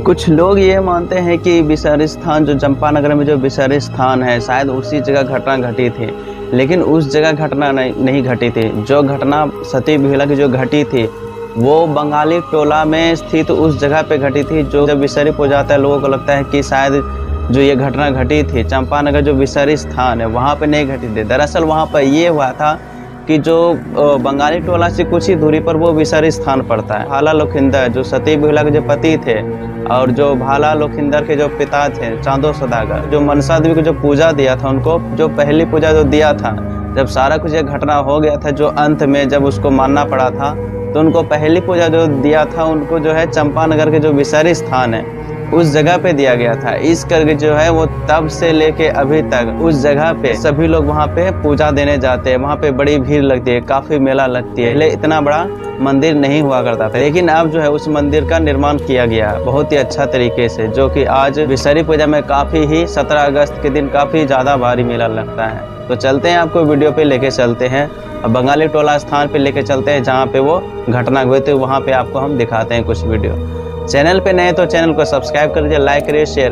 कुछ लोग ये मानते हैं कि विषहरी स्थान जो चंपानगर में जो विषहरी स्थान है शायद उसी जगह घटना घटी थी, लेकिन उस जगह घटना नहीं घटी थी। जो घटना सती बिहुला की जो घटी थी वो बंगाली टोला में स्थित उस जगह पे घटी थी। जो जब विषहरी पूजा आता है लोगों को लगता है कि शायद जो ये घटना घटी थी चंपानगर जो विषहरी स्थान है वहाँ पे नहीं घटी थी। दरअसल वहाँ पर ये हुआ था कि जो बंगाली टोला से कुछ ही दूरी पर वो विषहरी स्थान पड़ता है। भाला लखिंदर जो सती बिहुला के जो पति थे और जो भाला लखिंदर के जो पिता थे चांदो सदागर, जो मनसा देवी को जो पूजा दिया था, उनको जो पहली पूजा जो दिया था, जब सारा कुछ ये घटना हो गया था, जो अंत में जब उसको मानना पड़ा था तो उनको पहली पूजा जो दिया था उनको जो है चंपानगर के जो विषहरी स्थान है उस जगह पे दिया गया था। इस करके जो है वो तब से लेके अभी तक उस जगह पे सभी लोग वहाँ पे पूजा देने जाते हैं। वहाँ पे बड़ी भीड़ लगती है, काफी मेला लगती है। पहले इतना बड़ा मंदिर नहीं हुआ करता था, लेकिन अब जो है उस मंदिर का निर्माण किया गया बहुत ही अच्छा तरीके से, जो कि आज विषहरी पूजा में काफी ही 17 अगस्त के दिन काफी ज्यादा भारी मेला लगता है। तो चलते हैं, आपको वीडियो पे लेके चलते हैं और बंगाली टोला स्थान पे लेके चलते हैं जहाँ पे वो घटना हुई थी। वहाँ पे आपको हम दिखाते हैं कुछ वीडियो। चैनल पे नए तो चैनल को सब्सक्राइब कर दीजिए, लाइक करिए, शेयर